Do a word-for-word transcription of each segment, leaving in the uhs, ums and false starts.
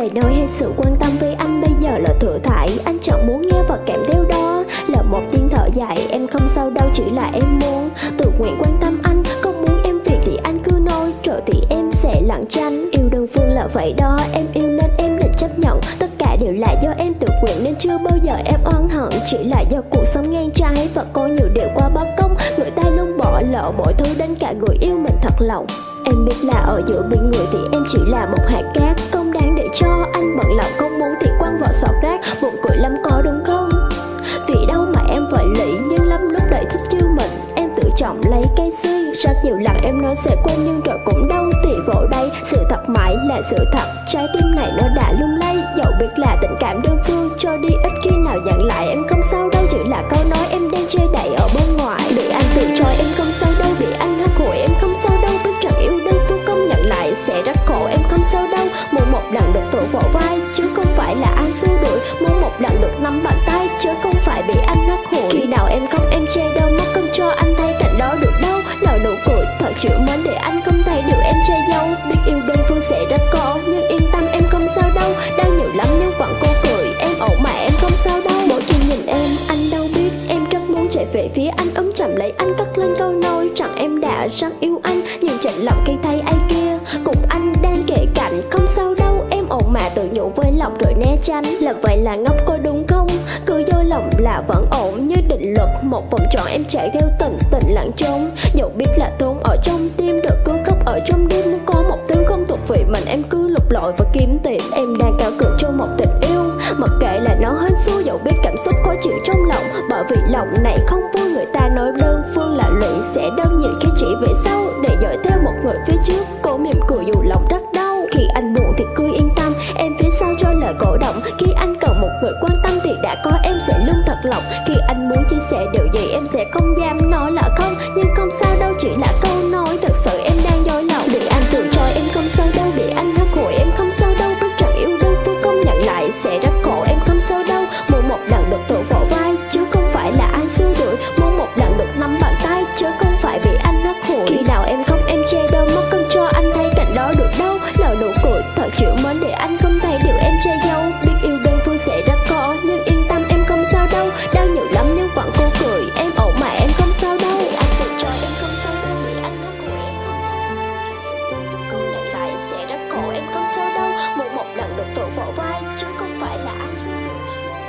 Lời nói hay sự quan tâm với anh bây giờ là thừa thải. Anh chẳng muốn nghe và kèm theo đó là một tiếng thở dài. Em không sao đâu, chỉ là em muốn tự nguyện quan tâm anh. Không muốn em việc thì anh cứ nói, rồi thì em sẽ lảng tránh. Yêu đơn phương là vậy đó, em yêu nên em định chấp nhận. Tất cả đều là do em tự nguyện nên chưa bao giờ em oán hận. Chỉ là do cuộc sống ngang trái và có nhiều điều qua bất công. Người ta luôn bỏ lỡ mọi thứ đến cả người yêu mình thật lòng. Em biết là ở giữa biển người thì em chỉ là một hạt cát, không đáng để cho anh bận lòng. Không muốn thì quăng vào sọt rác, buồn cười lắm có đúng không? Vì đâu mà em phải lị, nhưng lắm lúc đợi thích chiêu mình. Em tự trọng lấy cái suy. Rất nhiều lần em nói sẽ quên nhưng rồi cũng đâu thì vội đây. Sự thật mãi là sự thật, trái tim này nó đã lung lay. Dẫu biết là tình cảm đơn phương, cho đi ít khi nào nhận lại. Em không sao đâu, chỉ là câu nói em đang che đậy ở bên ngoài. Bị anh từ chối em không sao đâu, bị anh hất hủi em không sao đâu. Biết rằng yêu đơn phương không nhận lại sẽ rất khổ, em không sao đâu. Muốn một lần được tựa vào vai, chứ không phải là anh xua đuổi. Muốn một lần được nắm bàn tay, chứ không phải bị anh hất hủi. Khi nào em không em che đâu mắt, không cho anh thấy cảnh đó được đâu. Nở nụ cười thật chịu mến để anh không thấy điều em che giấu. Biết yêu đơn phương sẽ rất khó, nhưng yên tâm em không sao đâu. Đau nhiều lắm nhưng vẫn cô cười, em ổn mà em không sao đâu. Mỗi khi nhìn em, anh đâu biết em rất muốn chạy về phía anh, ấm chậm lấy anh cất lên câu nói rằng em đã rất yêu anh. Nhưng chạnh lòng khi thấy ai kia cùng anh đang kề cạnh. Không sao đâu, em ổn mà tự nhủ với lòng rồi né tránh. Làm vậy là ngốc có đúng không? Cứ vô lòng là vẫn ổn như định luật. Một vòng tròn em chạy theo tình, tình lặng trốn. Dẫu biết là thốn ở trong tim, rồi cứ khóc ở trong đêm. Muốn có một thứ không thuộc về mình, em cứ lục lọi và kiếm tìm. Em đang cao cược cho một tình yêu, mặc kệ là nó hên xui. Dẫu biết cảm xúc khó chịu trong lòng, bởi vì lòng này không vui. Người ta nói đơn phương là lụy sẽ đau nhiều khi chỉ về sau, để dõi theo một người phía trước. Cô mỉm cười dù lòng rất đau. Khi anh buồn thì cứ yên tâm, em phía sau cho lời cổ động. Khi anh cần một người quan tâm thì đã có em sẽ luôn thật lòng. Khi anh muốn chia sẻ điều gì em sẽ không dám nói là không. Nhưng không sao đâu, chỉ là câu nói thật sự em đang dối lòng. Bị anh từ chối em không sao đâu, bị anh hất hủi em không sao đâu. Biết rằng yêu đơn phương không nhận lại sẽ rất khổ, em không sao đâu. Muốn một lần được tựa vào vai, chứ không phải là anh xua đuổi. Muốn một lần được nắm bàn tay, chứ không phải bị anh hất hủi. Khi nào em không em che đâu mắt, không cho anh thấy cảnh đó được đâu. Nở nụ cười thật chịu mến để anh không thấy điều em che giấu. Biết yêu đơn phương sẽ rất khó, nhưng yên tâm em không sao đâu. Đau nhiều lắm nhưng vẫn cô cười, em ổn mà em không sao đâu. Bị anh từ chối em không sao đâu, bị anh hất hủi em không sao đâu. Không nhận lại sẽ rất khổ, em không sao đâu. Muốn một lần được tựa vào vai, chứ không phải là anh xua đuổi.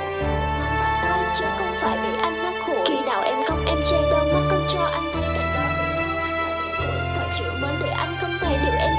Nắm bàn tay, chứ không phải bị anh hất hủi. Khi nào em không em che đâu mắt, không cho anh thấy cảnh đó. Thật chịu mến để anh không thấy điều em